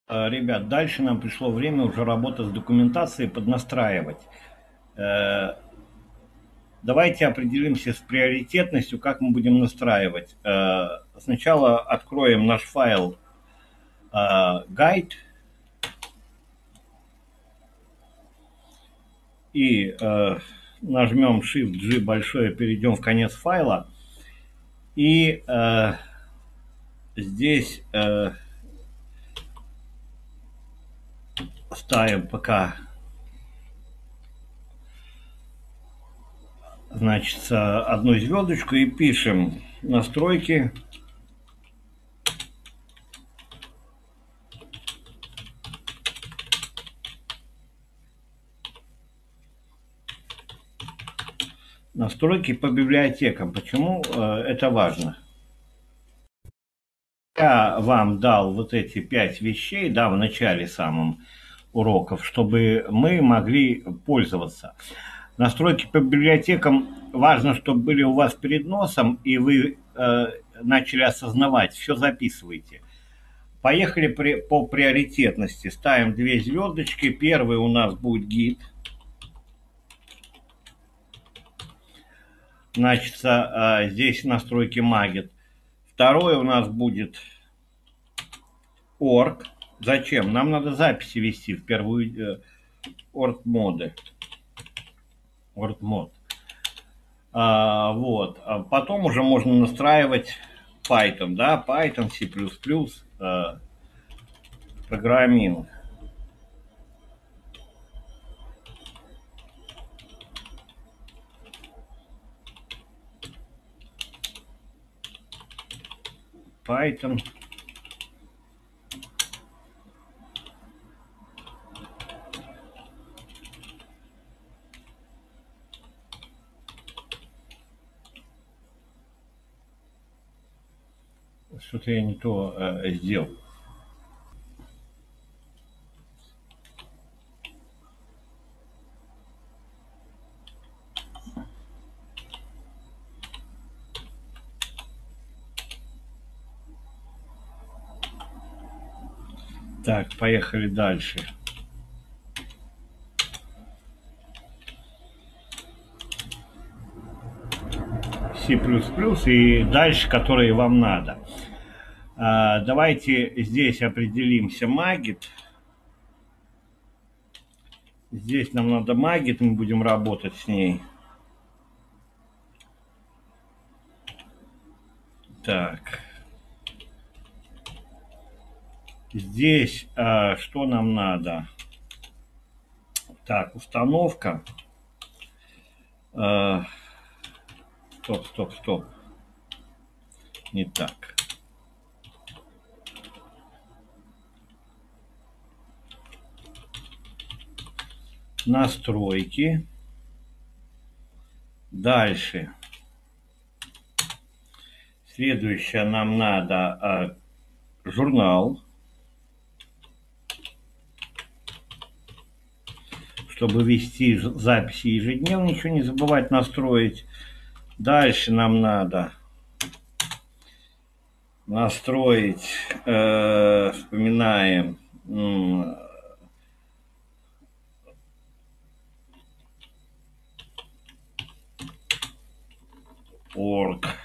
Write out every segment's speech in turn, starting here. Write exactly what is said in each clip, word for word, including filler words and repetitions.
Э, Ребят, дальше нам пришло время уже работать с документацией, поднастраивать. Э, Давайте определимся с приоритетностью, как мы будем настраивать. Э, Сначала откроем наш файл э, guide и э, нажмем Shift-G большое, перейдем в конец файла. И э, здесь э, ставим пока, значит, одну звездочку и пишем настройки. Настройки по библиотекам. Почему э, это важно? Я вам дал вот эти пять вещей, да, в начале самом уроков, чтобы мы могли пользоваться. Настройки по библиотекам важно, чтобы были у вас перед носом, и вы э, начали осознавать, все записывайте. Поехали при, по приоритетности. Ставим две звездочки. Первый у нас будет гид. Значит, э, здесь настройки Magit. Второй у нас будет орг. Зачем? Нам надо записи вести в первую орг моды. орг мод. А, вот. А потом уже можно настраивать Python, да, Python, C++, а, программинг. Python. Что-то я не то э, сделал. Так, поехали дальше. C++ и дальше, которые вам надо. А, давайте здесь определимся Magit. Здесь нам надо Magit, мы будем работать с ней. Так. Здесь а, что нам надо? Так, установка. А, стоп, стоп, стоп. Не так. Настройки. Дальше. Следующее нам надо а, журнал. Чтобы вести записи ежедневно, ничего не забывать настроить. Дальше нам надо настроить, э, вспоминаем, э, орг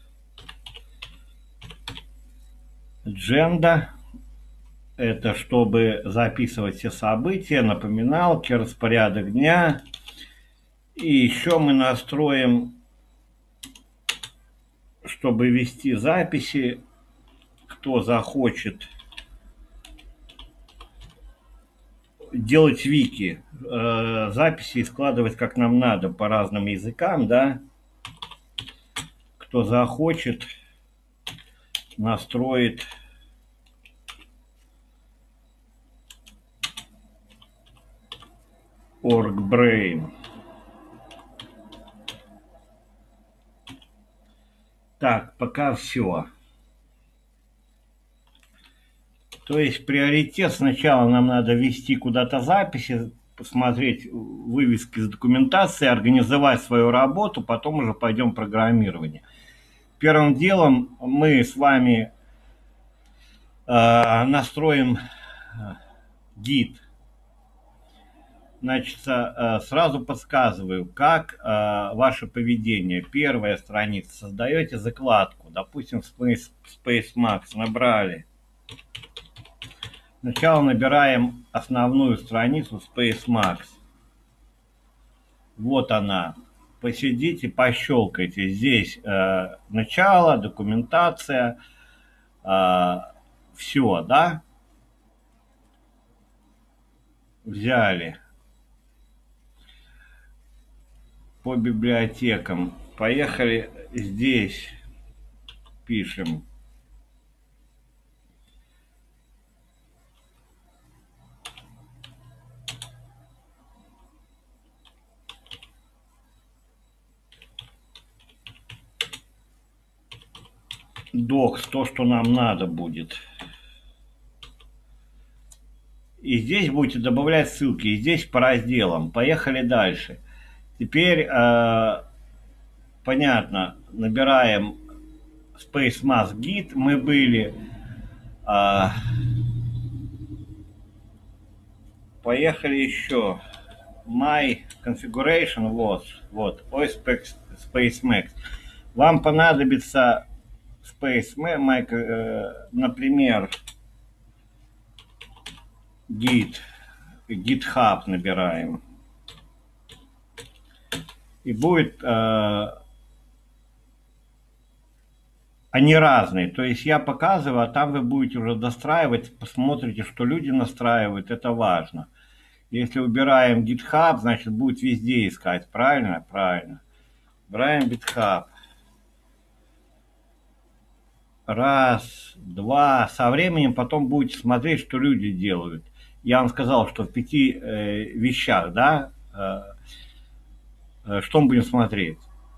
agenda. Это чтобы записывать все события, напоминалки, распорядок дня. И еще мы настроим, чтобы вести записи, кто захочет делать вики, э, записи и складывать как нам надо по разным языкам, да. Кто захочет, настроит org-brain. Так, пока все. То есть приоритет сначала нам надо ввести куда-то записи, посмотреть вывески с документацией, организовать свою работу, потом уже пойдем в программирование. Первым делом мы с вами э, настроим гид. Значит, э, сразу подсказываю, как э, ваше поведение. Первая страница. Создаете закладку. Допустим, Space, SpaceMax набрали. Сначала набираем основную страницу SpaceMax. Вот она. Посидите, пощелкайте. Здесь э, начало, документация. Э, все, да? Взяли. По библиотекам. Поехали здесь. Пишем. Докс, то, что нам надо будет. И здесь будете добавлять ссылки. И здесь по разделам. Поехали дальше. Теперь, э, понятно, набираем SpaceMask Git. Мы были... Э, поехали еще. My configuration, вот, вот, ой, SpaceMax. Вам понадобится SpaceMax, э, например, Git, GitHub набираем. И будет... Э, они разные. То есть я показываю, а там вы будете уже достраивать, посмотрите, что люди настраивают, это важно. Если убираем GitHub, значит будет везде искать. Правильно? Правильно. Убираем GitHub. Раз, два. Со временем потом будете смотреть, что люди делают. Я вам сказал, что в пяти э, вещах, да, э, э, что мы будем смотреть.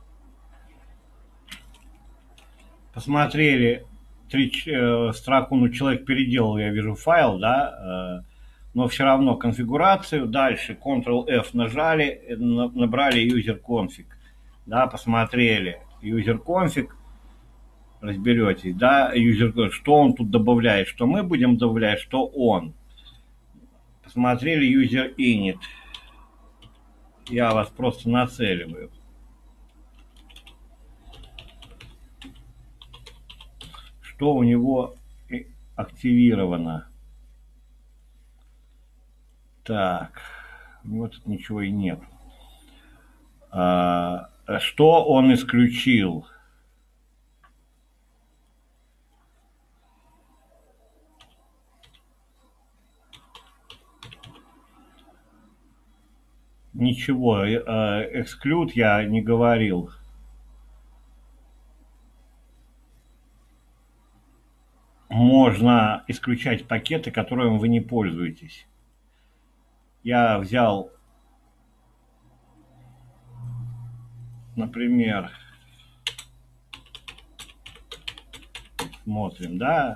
Посмотрели три, э, строку, ну, человек переделал, я вижу, файл, да, э, но все равно конфигурацию. Дальше контрол-эф нажали, набрали user-config, да, посмотрели user-config, разберетесь, да, user, что он тут добавляет, что мы будем добавлять, что он. Посмотрели user-init, я вас просто нацеливаю. Что у него активировано. Так, у него тут ничего и нет. А, что он исключил? Ничего, эксклюд я не говорил. Можно исключать пакеты, которыми вы не пользуетесь. Я взял, например, смотрим, да,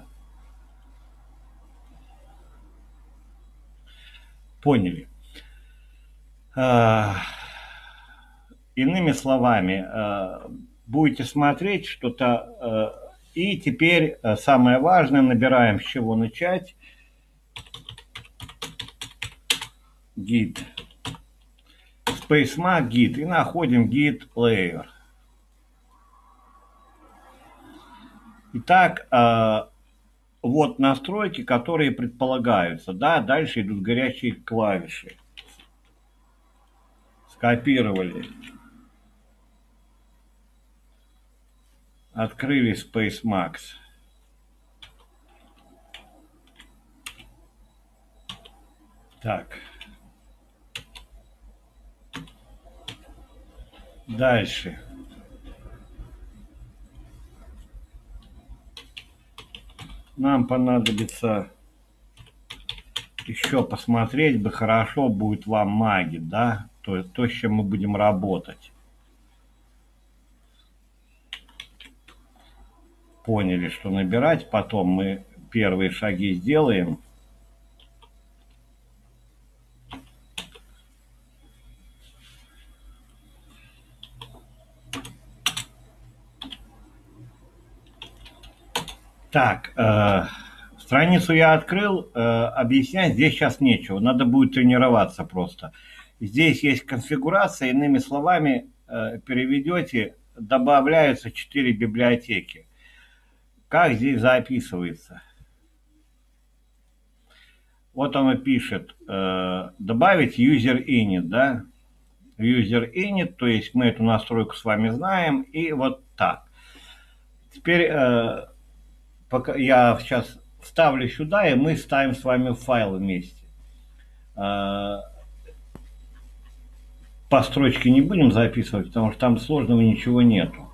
поняли. Иными словами, будете смотреть что-то, и теперь самое важное, набираем, с чего начать. Git. SpaceMax Git. И находим Git Layer. Итак, вот настройки, которые предполагаются. Да, дальше идут горячие клавиши. Скопировали. Открыли SpaceMax. Так. Дальше. Нам понадобится еще посмотреть бы, хорошо будет вам маги, да, то, то, с чем мы будем работать. Поняли, что набирать, потом мы первые шаги сделаем. Так, э, Страницу я открыл, э, объяснять здесь сейчас нечего, надо будет тренироваться просто. Здесь есть конфигурация, иными словами, э, переведете, добавляются четыре библиотеки. Как здесь записывается? Вот он и пишет, э, добавить user init, да? User init, то есть мы эту настройку с вами знаем, и вот так. Теперь э, пока я сейчас вставлю сюда, и мы ставим с вами файл вместе. Э, по строчке не будем записывать, потому что там сложного ничего нету.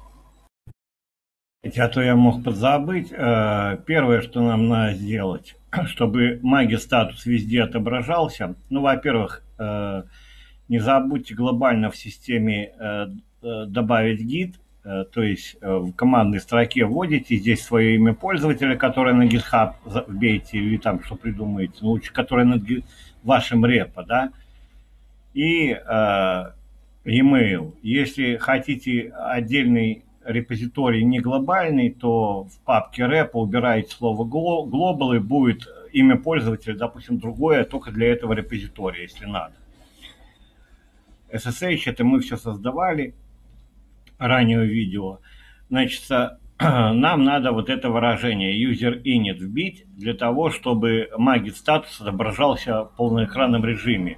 А то я мог подзабыть. Э, первое, что нам надо сделать, чтобы маги статус везде отображался. Ну, во-первых, э, не забудьте глобально в системе э, э, добавить гид, э, то есть э, в командной строке вводите здесь свое имя пользователя, которое на GitHub вбейте, или там что придумаете, ну, лучше, которое на вашем репо, да, и э, e-mail. Если хотите отдельный репозиторий не глобальный, то в папке репо убираете слово global, и будет имя пользователя, допустим, другое, только для этого репозитория, если надо. эс эс эйч это мы все создавали, ранее видео. Значит, нам надо вот это выражение user init вбить для того, чтобы магит статус отображался в полноэкранном режиме.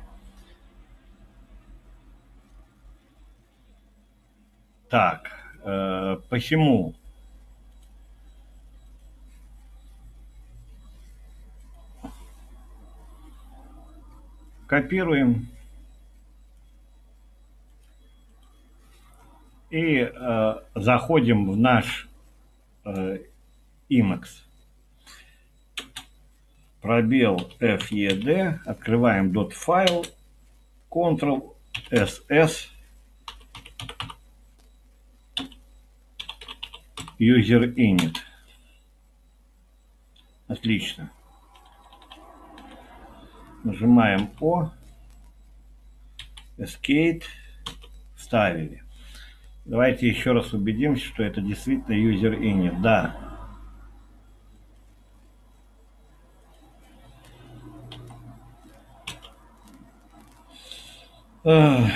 Так, э, посему копируем и э, заходим в наш э, Emacs. Пробел fed, открываем .file, Ctrl-эс-эс, user init. Отлично. Нажимаем О, Escape, вставили. Давайте еще раз убедимся, что это действительно user init. Да. Эх.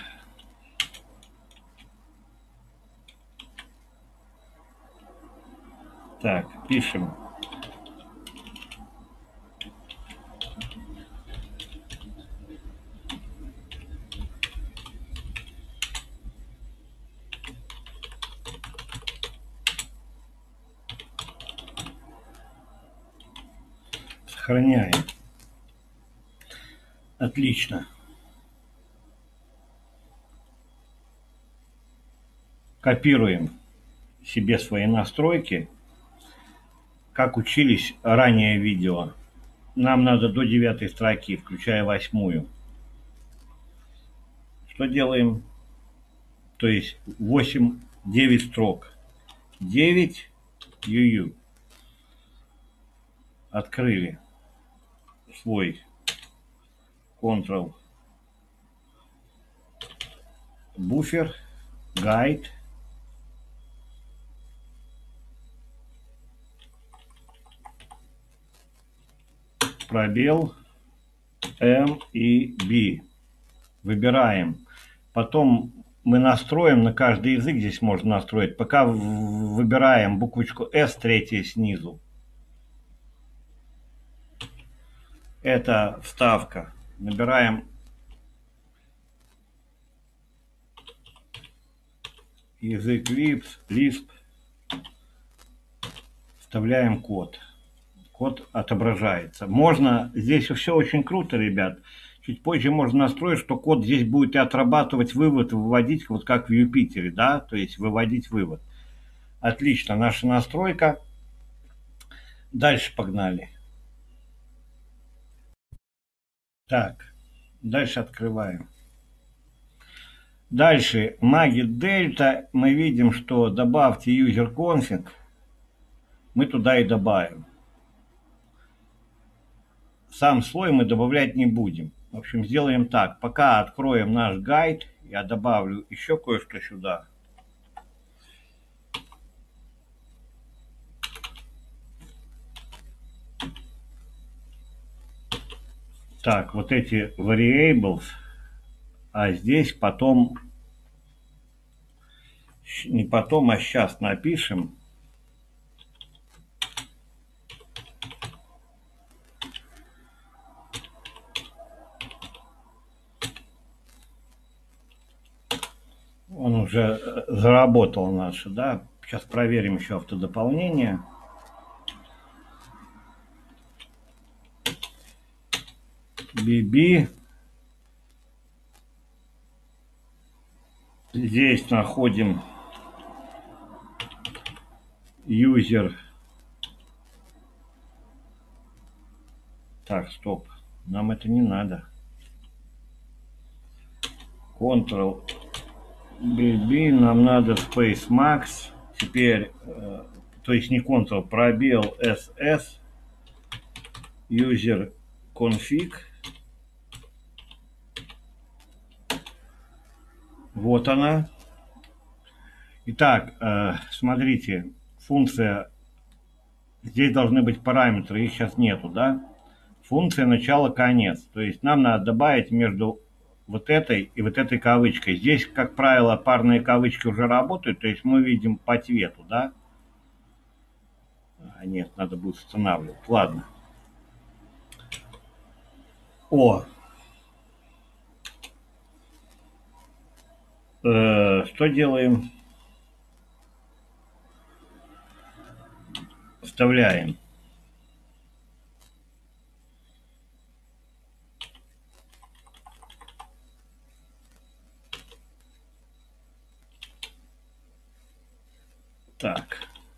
Так, пишем. Сохраняем. Отлично. Копируем себе свои настройки. Как учились ранее видео, нам надо до девятой строки, включая восьмую. Что делаем? То есть восемь-девять строк. девять ю ю. Открыли свой Ctrl буфер, гайд. Пробел M и B. Выбираем. Потом мы настроим на каждый язык, здесь можно настроить. Пока выбираем буквочку S, третья снизу. Это вставка. Набираем язык Lisp, вставляем код. Код отображается. Можно, здесь все очень круто, ребят. Чуть позже можно настроить, что код здесь будет и отрабатывать вывод, выводить, вот как в Юпитере, да, то есть выводить вывод. Отлично, наша настройка. Дальше погнали. Так, дальше открываем. Дальше, Magit Delta, мы видим, что добавьте user config, мы туда и добавим. Сам слой мы добавлять не будем. В общем, сделаем так. Пока откроем наш гайд, я добавлю еще кое-что сюда. Так, вот эти variables, а здесь потом, не потом, а сейчас напишем. Он уже заработал наше, да. Сейчас проверим еще автодополнение. би би. Здесь находим user. Так, стоп. Нам это не надо. Ctrl би би. Нам надо Space Max. Теперь, э, то есть не Ctrl, пробел эс эс. User config. Вот она. Итак, э, смотрите, функция. Здесь должны быть параметры, их сейчас нету, да? Функция начало-конец. То есть нам надо добавить между вот этой и вот этой кавычкой. Здесь, как правило, парные кавычки уже работают, то есть мы видим по цвету, да? А нет, надо будет устанавливать. Ладно. О! Э, что делаем? Вставляем. Так.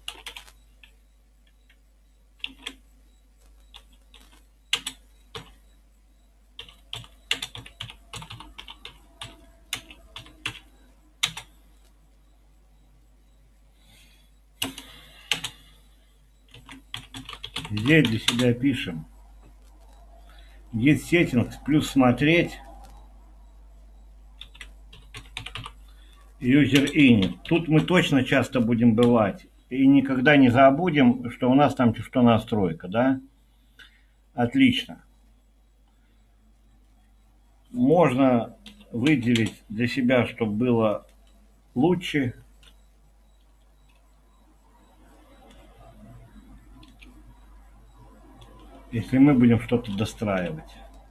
Здесь для себя пишем. Git settings плюс смотреть. User init. Тут мы точно часто будем бывать. И никогда не забудем, что у нас там что настройка, да? Отлично. Можно выделить для себя, чтобы было лучше. Если мы будем что-то достраивать.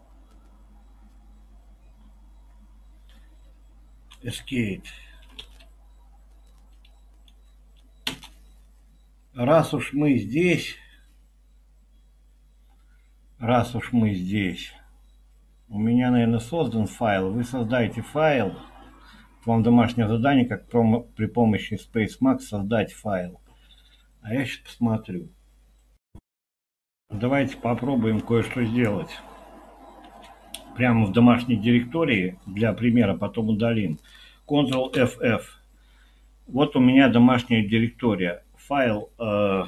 Escape. Раз уж мы здесь, раз уж мы здесь, у меня, наверное, создан файл. Вы создаете файл. Вам домашнее задание, как при помощи SpaceMax создать файл. А я сейчас посмотрю. Давайте попробуем кое-что сделать. Прямо в домашней директории, для примера, потом удалим. Ctrl эф эф. Вот у меня домашняя директория. Файл э,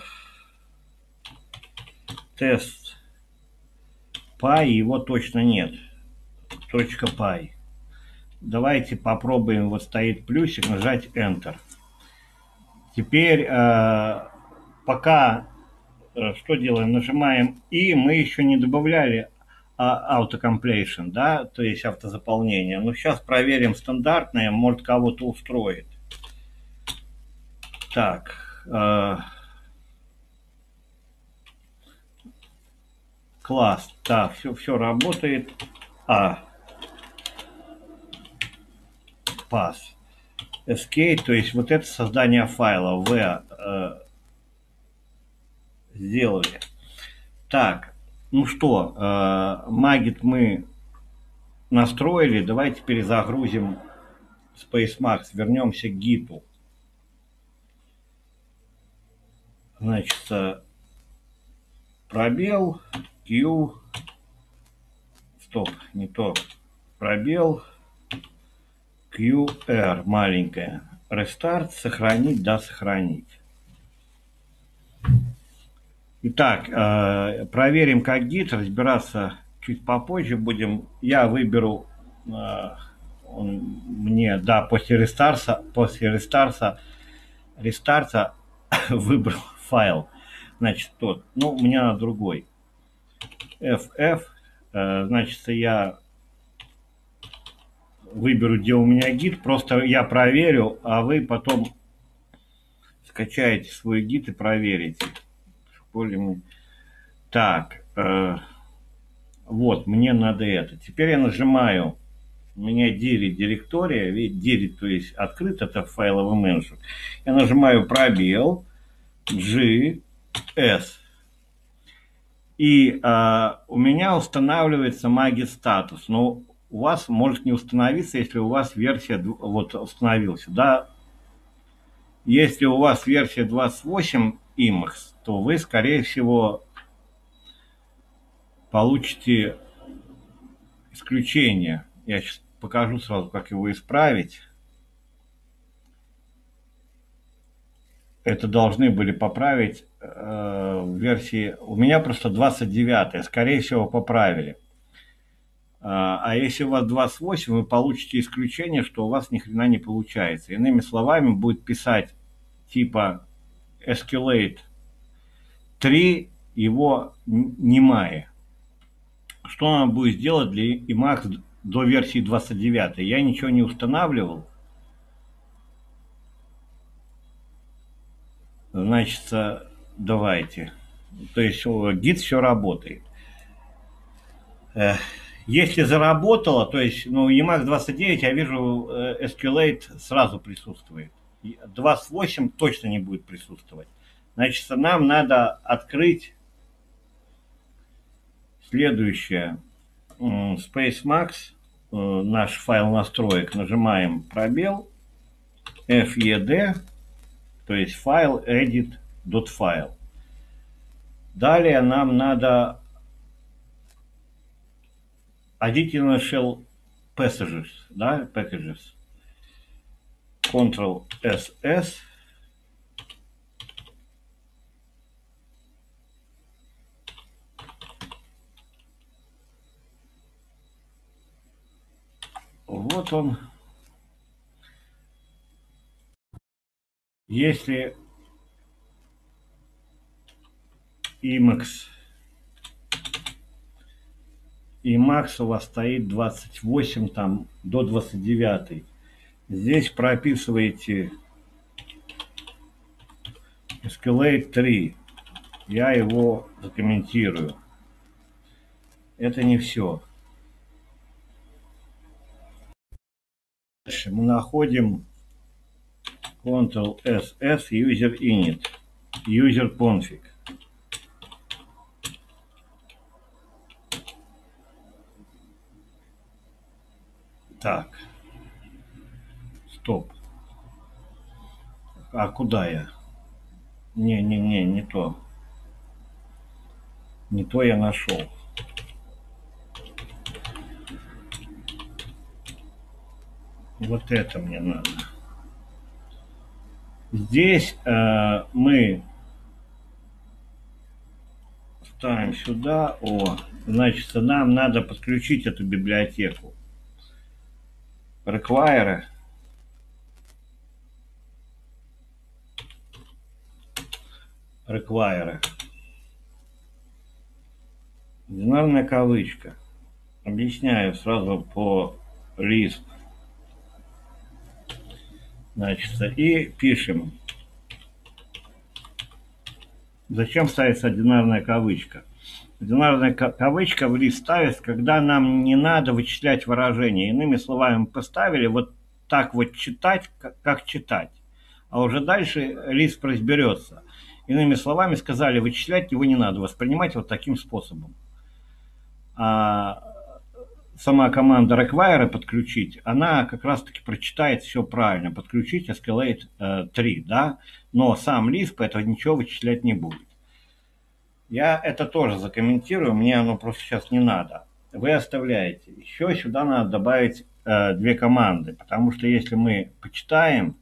тест пай, его точно нет. .py. Давайте попробуем, вот стоит плюсик, нажать Enter. Теперь, э, пока, э, что делаем? Нажимаем И, мы еще не добавляли autocompletion, да, то есть автозаполнение. Но сейчас проверим стандартное, может кого-то устроит. Так. Э, класс. Да, все, все работает. А. Pass. Escape, то есть вот это создание файла. В э, сделали. Так. Ну что, э, Magit мы настроили. Давайте перезагрузим SpaceMax. Вернемся к гиту. Значит, пробел, Q, стоп, не то, пробел, кью ар, маленькая, рестарт, сохранить, да, сохранить. Итак, э, проверим как гит, разбираться чуть попозже будем. Я выберу, э, он мне, да, после рестарта, после рестарта, рестарта выбрал файл. Значит, тот, ну, мне надо другой. эф эф, э, значит, я выберу, где у меня гид, просто я проверю, а вы потом скачаете свой гид и проверите. Так, э, вот, мне надо это. Теперь я нажимаю, у меня Direct директория, ведь Direct, то есть открыт, это файловый менеджер. Я нажимаю пробел, G, S. И э, у меня устанавливается Magit статус, но у вас может не установиться, если у вас версия, вот установился, да. Если у вас версия двадцать восемь Emacs, то вы, скорее всего, получите исключение. Я сейчас покажу сразу, как его исправить. Это должны были поправить э, в версии... У меня просто двадцать девятая, скорее всего, поправили. А, а если у вас двадцать восемь, вы получите исключение, что у вас ни хрена не получается. Иными словами, будет писать типа Escalate три, его немая. Что она будет сделать для Emacs до версии двадцать девять? Я ничего не устанавливал. Значит, давайте. То есть гид все работает. Если заработало, то есть, ну, Emacs двадцать девять, я вижу, Escalate сразу присутствует. двадцать восемь точно не будет присутствовать. Значит, нам надо открыть следующее. SpaceMax, наш файл настроек. Нажимаем пробел, fed, то есть файл edit.file. Далее нам надо additional shell passages, да, packages. Ctrl-эс-эс. Вот он. Если Emacs Emacs у вас стоит двадцать восемь там до двадцать девять, здесь прописываете Escalate три. Я его документирую. Это не все. Дальше мы находим Ctrl-эс-эс, user init, user config. Так. Стоп. А куда я? Не-не-не, не то. Не то я нашел. Вот это мне надо. Здесь э, мы ставим сюда. О, значит, нам надо подключить эту библиотеку. Require. Require. Бинарная кавычка. Объясняю сразу по листу. Значит, и пишем. Зачем ставится одинарная кавычка? Одинарная кавычка в лист ставится, когда нам не надо вычислять выражения. Иными словами, мы поставили вот так вот читать, как читать. А уже дальше лист разберется. Иными словами, сказали, вычислять его не надо, воспринимать вот таким способом. А сама команда require подключить, она как раз-таки прочитает все правильно. Подключить Escalate три, да? Но сам лист этого ничего вычислять не будет. Я это тоже закомментирую, мне оно просто сейчас не надо. Вы оставляете. Еще сюда надо добавить э, две команды, потому что если мы почитаем,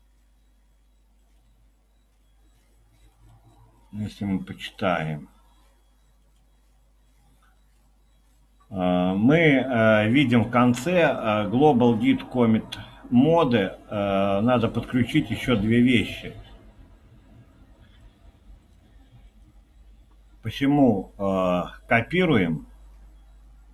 если мы почитаем, э, мы э, видим в конце э, Global Git Commit моды, э, надо подключить еще две вещи. Почему э, копируем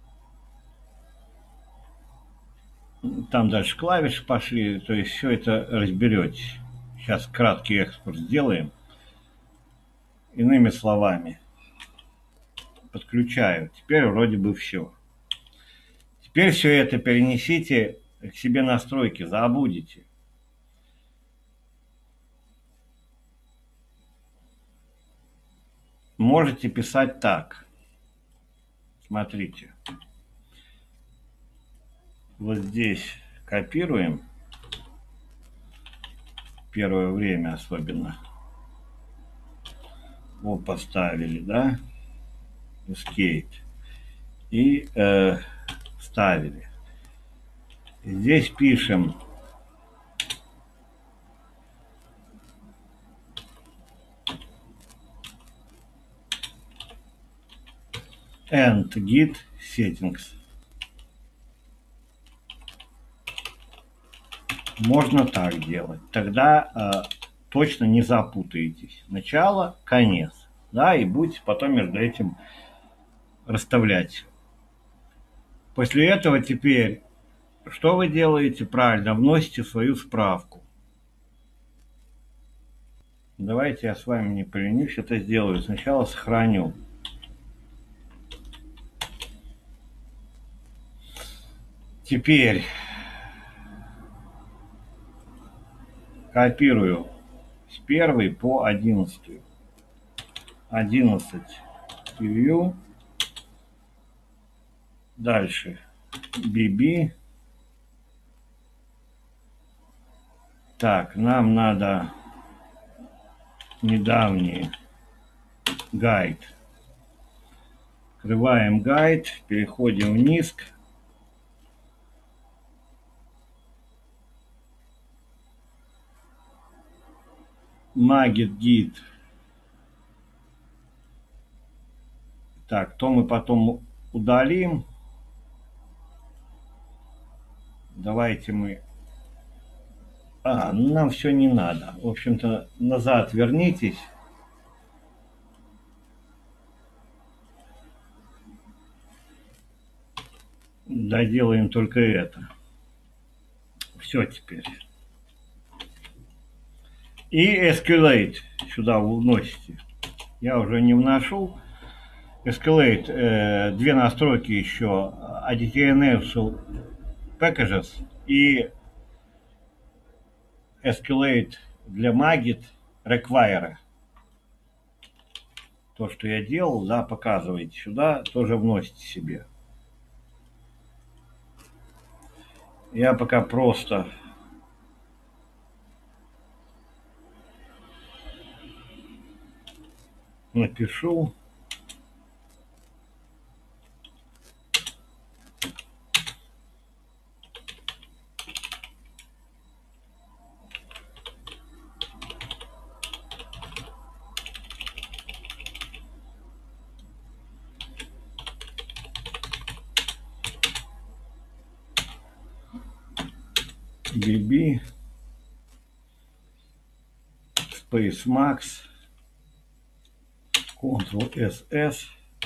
Там дальше клавиши пошли, то есть все это разберетесь. Сейчас краткий экспорт сделаем. Иными словами, подключаю. Теперь вроде бы все. Теперь все это перенесите к себе настройки, забудете. Можете писать так. Смотрите. Вот здесь копируем. Первое время особенно. Вот поставили, да? Escape. И э, вставили. Здесь пишем and git settings. Можно так делать. Тогда э, точно не запутаетесь. Начало, конец. Да, и будете потом между этим расставлять. После этого теперь, что вы делаете правильно? Вносите свою справку. Давайте я с вами не поленюсь, это сделаю. Сначала сохраню. Теперь копирую с первой по одиннадцатую. одиннадцать view. Дальше би би. Так, нам надо недавний гайд. Открываем гайд, переходим вниз. Magit Git. Так, то мы потом удалим. Давайте мы... А, ну нам все не надо. В общем-то, назад вернитесь. Доделаем только это. Все теперь. И Escalate сюда вносите. Я уже не вношу. Escalate, э, две настройки еще. эй ди ти Universal Packages и Escalate для Magit Require. То, что я делал, да, показываете сюда, тоже вносите себе. Я пока просто напишу. би би Space Max Ctrl-эс эс.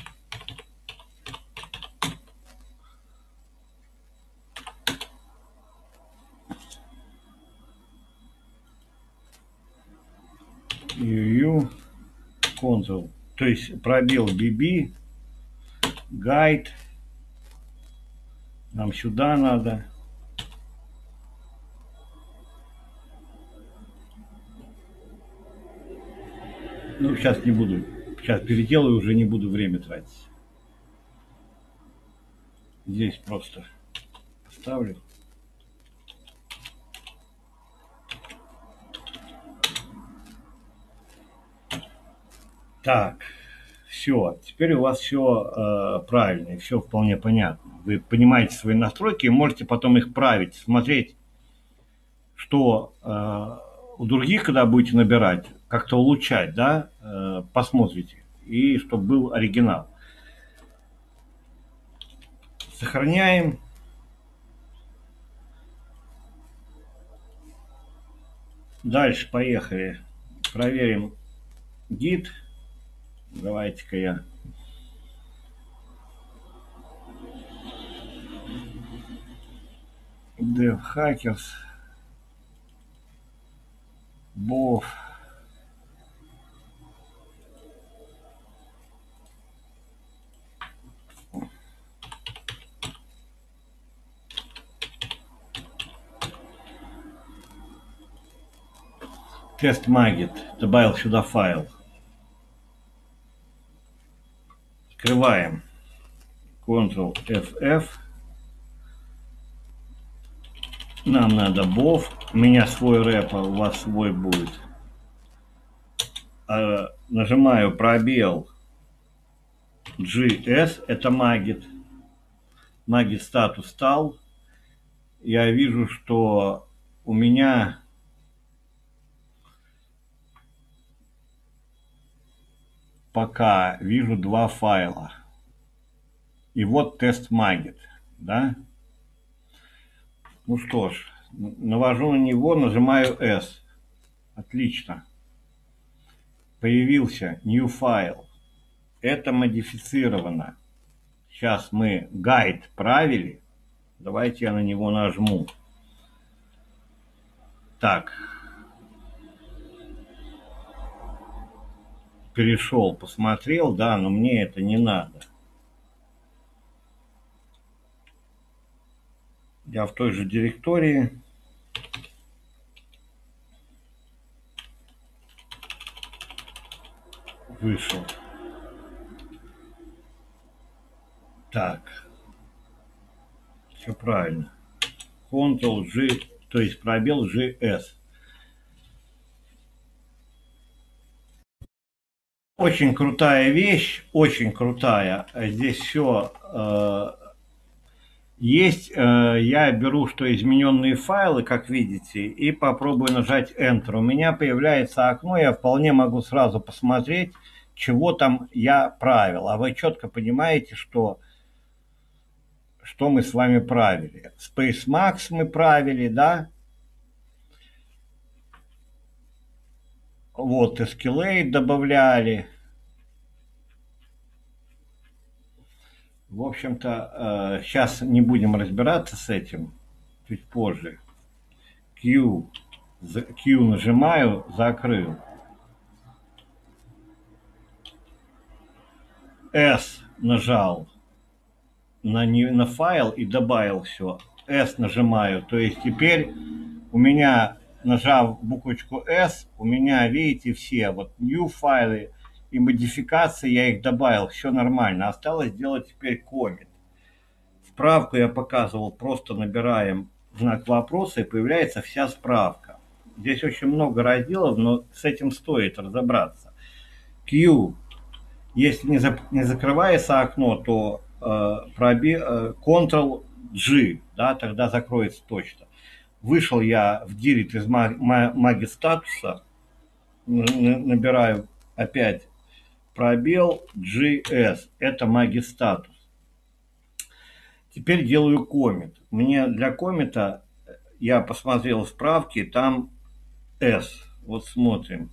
ю ю Ctrl. То есть пробел би би. Гайд. Нам сюда надо. Ну, сейчас не буду. Сейчас переделаю, уже не буду время тратить. Здесь просто поставлю. Так, все. Теперь у вас все э, правильно, все вполне понятно. Вы понимаете свои настройки и можете потом их править, смотреть, что э, у других, когда будете набирать, как-то улучшать, да, э, посмотрите, и чтобы был оригинал. Сохраняем. Дальше поехали. Проверим гид. Давайте-ка я Dev Hackers. Бов. Тест Magit. Добавил сюда файл. Открываем. контрол эф эф. Нам надо бов. У меня свой рэп, а у вас свой будет. А, нажимаю пробел джи эс. Это Magit. Magit статус стал. Я вижу, что у меня пока вижу два файла. И вот тест Magit, да? Ну что ж, навожу на него, нажимаю S. Отлично. Появился new файл. Это модифицировано. Сейчас мы гайд правили. Давайте я на него нажму. Так. Перешел, посмотрел, да, но мне это не надо. Я в той же директории. Вышел. Так. Все правильно. контрол джи, то есть пробел джи эс. Очень крутая вещь, очень крутая. Здесь все э, есть. Э, я беру, что измененные файлы, как видите, и попробую нажать Enter. У меня появляется окно, я вполне могу сразу посмотреть, чего там я правил. А вы четко понимаете, что, что мы с вами правили. SpaceMax мы правили, да? Вот, Escalate добавляли. В общем-то, сейчас не будем разбираться с этим, чуть позже. Q, Q нажимаю, закрыл. S нажал на, не, на файл и добавил все. S нажимаю, то есть теперь у меня, нажав буквочку S, у меня, видите, все вот new файлы и модификации, я их добавил, все нормально. Осталось сделать теперь коммент. Справку я показывал, просто набираем знак вопроса и появляется вся справка. Здесь очень много разделов, но с этим стоит разобраться. Q. Если не, за, не закрывается окно, то э, проби, э, контрол джи, да, тогда закроется точно. Вышел я в директ из Magit статуса, набираю опять пробел джи эс, это Magit статус. Теперь делаю коммент. Мне для коммента, я посмотрел справки, там S. Вот смотрим.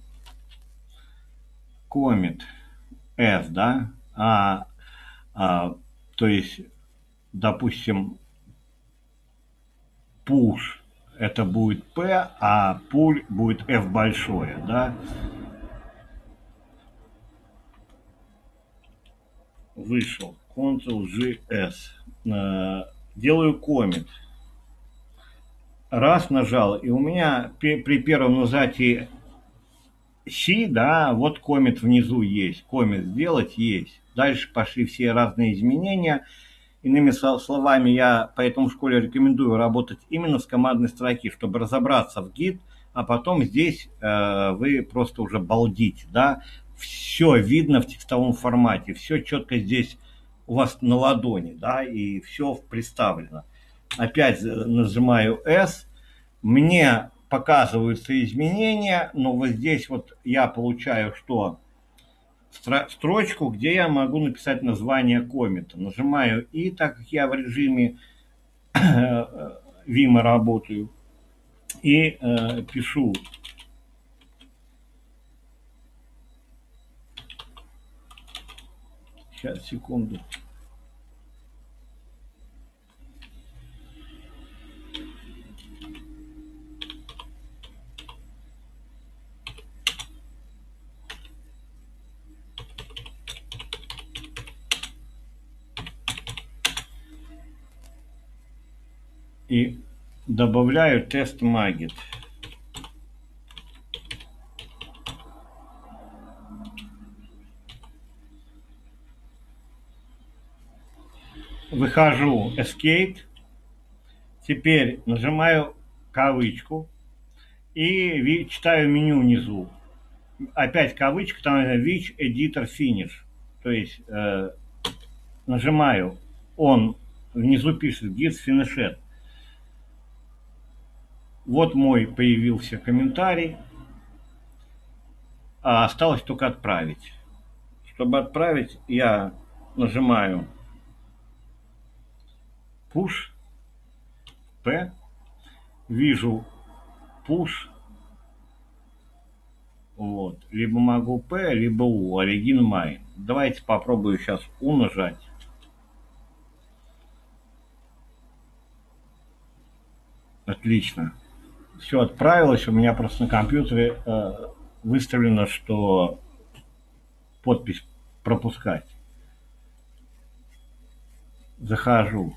Коммент S, да? А, а, то есть, допустим, push это будет P, а pull будет F большое, да? Вышел. контрол джи эс. Делаю коммент. Раз нажал, и у меня при первом нажатии C, да, вот коммент внизу есть. Коммент сделать есть. Дальше пошли все разные изменения. Иными словами, я поэтому в школе рекомендую работать именно с командной строки, чтобы разобраться в гид, а потом здесь э, вы просто уже балдите, да. Все видно в текстовом формате, все четко здесь у вас на ладони, да, и все представлено. Опять нажимаю S, мне показываются изменения, но вот здесь вот я получаю что? Строчку, где я могу написать название коммента. Нажимаю И, так как я в режиме Vim работаю, и э, пишу. Сейчас, секунду. и добавляю тест Magit. Выхожу Escape. Теперь нажимаю кавычку и читаю меню внизу. Опять кавычка, там Which Editor Finish. То есть э, нажимаю, он внизу пишет Git Finished. Вот мой появился комментарий. А осталось только отправить. Чтобы отправить, я нажимаю Push P, вижу Push, вот, либо могу P, либо U, Origin My. Давайте попробую сейчас U нажать. Отлично. Все отправилось, у меня просто на компьютере э, выставлено, что подпись пропускать. Захожу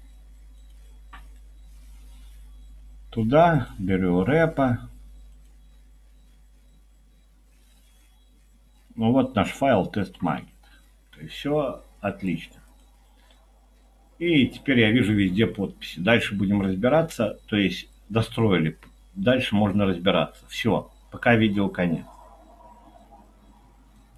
туда, беру репа. Ну вот наш файл тест Magit. То есть все отлично. И теперь я вижу везде подписи. Дальше будем разбираться. То есть достроили. Дальше можно разбираться. Все. Пока видео конец.